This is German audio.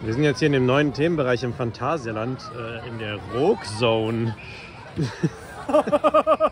Wir sind jetzt hier in dem neuen Themenbereich im Phantasialand, in der Rogue Zone.